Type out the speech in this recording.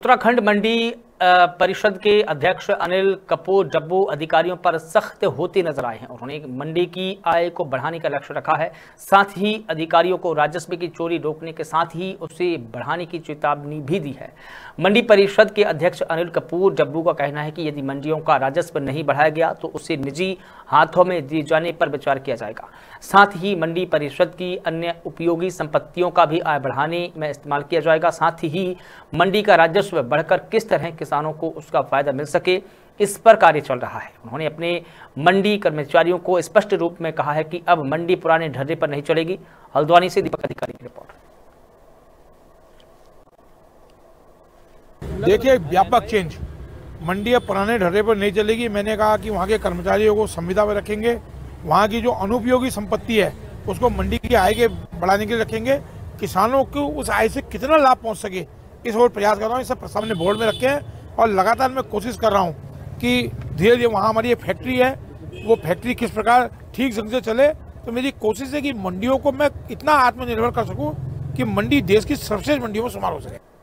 उत्तराखंड मंडी परिषद के अध्यक्ष अनिल कपूर जब्बू अधिकारियों पर सख्त होते नजर आए हैं। उन्होंने मंडी की आय को बढ़ाने का लक्ष्य रखा है। साथ ही अधिकारियों को राजस्व की चोरी रोकने के साथ ही उसे बढ़ाने की चेतावनी भी दी है। मंडी परिषद के अध्यक्ष अनिल कपूर जब्बू का कहना है कि यदि मंडियों का राजस्व नहीं बढ़ाया गया तो उसे निजी हाथों में दिए जाने पर विचार किया जाएगा। साथ ही मंडी परिषद की अन्य उपयोगी संपत्तियों का भी आय बढ़ाने में इस्तेमाल किया जाएगा। साथ ही मंडी का राजस्व बढ़कर किस तरह किसानों को उसका फायदा मिल सके, इस पर कार्य चल रहा है। उन्होंने अपने मंडी कर्मचारियों को स्पष्ट रूप में कहा है कि अब मंडी पुराने ढर्रे पर नहीं चलेगी। हल्द्वानी से दीपक अधिकारी की रिपोर्ट। देखिए, व्यापक चेंज, मंडी अब पुराने ढर्रे पर नहीं चलेगी। मैंने कहा कि वहाँ के कर्मचारियों को संविदा में रखेंगे, वहाँ की जो अनुपयोगी संपत्ति है उसको मंडी की आय के बढ़ाने के लिए रखेंगे। किसानों को उस आय से कितना लाभ पहुँच सके इस और प्रयास कर रहा हूँ। इसे सामने बोर्ड में रखे हैं और लगातार मैं कोशिश कर रहा हूँ कि धीरे धीरे वहाँ हमारी ये फैक्ट्री है, वो फैक्ट्री किस प्रकार ठीक ढंग से चले। तो मेरी कोशिश है कि मंडियों को मैं इतना आत्मनिर्भर कर सकूँ कि मंडी देश की सर्वश्रेष्ठ मंडियों में शुमार हो सके।